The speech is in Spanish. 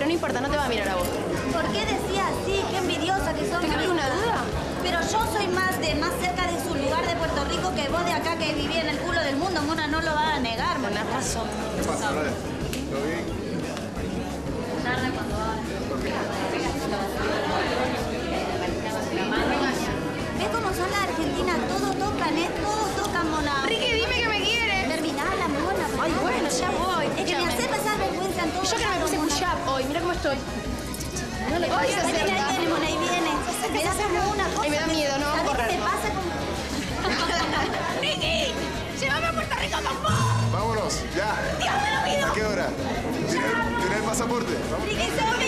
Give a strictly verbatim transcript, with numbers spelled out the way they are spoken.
pero no importa, no te va a mirar a vos. ¿Por qué decía así? Qué envidiosa que sos. ¿Te quedó alguna duda? Pero yo soy más de más cerca de su lugar de Puerto Rico que vos de acá que viví en el culo del mundo. Mona no lo va a negar, Mona. Tenés razón. ¿Qué pasa, Brian? ¿Todo bien? Tarde cuando va. ¿Ves cómo son las argentinas? Todos tocan, ¿eh? Todos tocan, Mona. Ricky, dime que me quieres. Terminala, Mona. por Ay, favor. bueno, ya voy. Es que me hace pasar vergüenza en todo. Y yo que no me puse push-up hoy, mira cómo estoy. No le Ay, se pasa. Ahí viene, acerca. ahí viene, Mona, ahí viene. Me da como una cosa. Ay, me da miedo, no, ¿Sabés correr, qué te no. pasa con... ¡Ricky! ¡Llévame a Puerto Rico con vos! Vámonos, ya. ¡Dios me lo pido! ¿A qué hora? ¿Tiene, ¿tiene el pasaporte? ¿No? Ricky, se